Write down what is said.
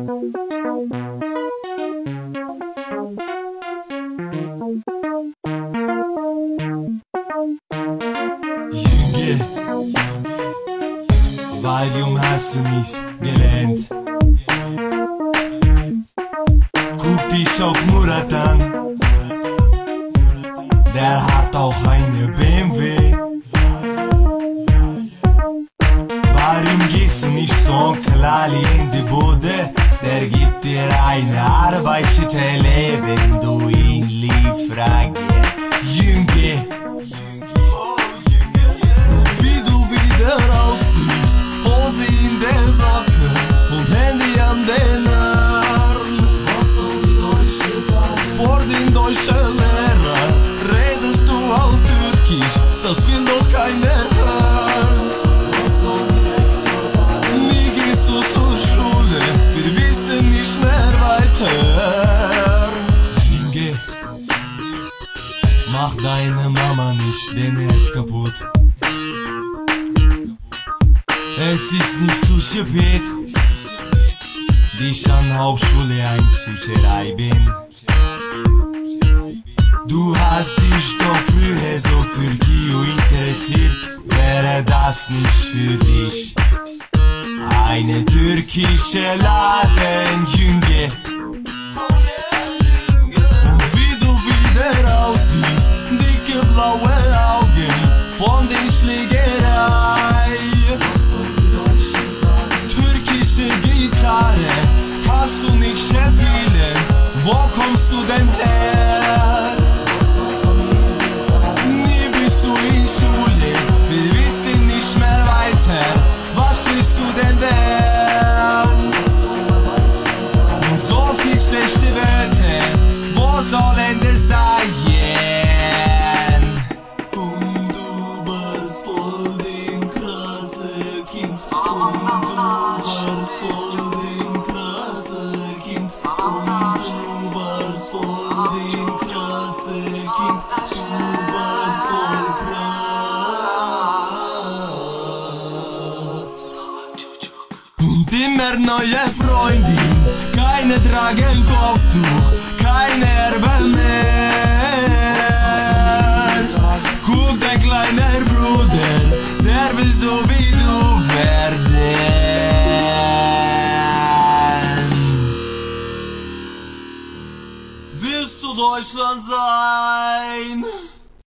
Junge, warum hast du nicht gelernt? Guck dich auf Murat an, der hat auch eine BMW. Warum gehst du nicht so klar in die Bude? Der gibt dir eine Arbeitsstelle, wenn du ihn lieb fragst. Junge, wie du wieder rausfliegst, Hose in der Socke und Handy an den Arm. Was soll die Deutsche sagen? Vor dem deutschen Lehrer redest du auf Türkisch, das will doch keiner hören. Was soll der Rektor sagen? Nie gehst du zur Schule, wir wissen nicht mehr weiter. Junge, mach deine Mama nicht den Herz kaputt. Es ist nicht zu spät, dich an Hauptschule einzuschreiben. Du hast dich doch früher so für Geo interessiert, wäre das nicht für dich eine türkische Laden, Junge? Und wie du wieder aussiehst, dicke blaue Augen von der Schlägerei. Türkische Gitarre kannst du nicht spielen, wo kommst du denn her? Nie bist du in Schule, wir wissen nicht mehr weiter, was willst du denn werden? Und so viel schlechte Wörter, wo sollen das sein? Und du warst voll den krasse Kind, und du warst voll den krasse Kind, und du warst voll den krasse Kind, du warst voll krass. Und immer neue Freundin, keine tragen Kopftuch, keine Erbe mehr. Guck, dein kleiner Bruder, der will so wie du werden. Willst du Deutschland sein?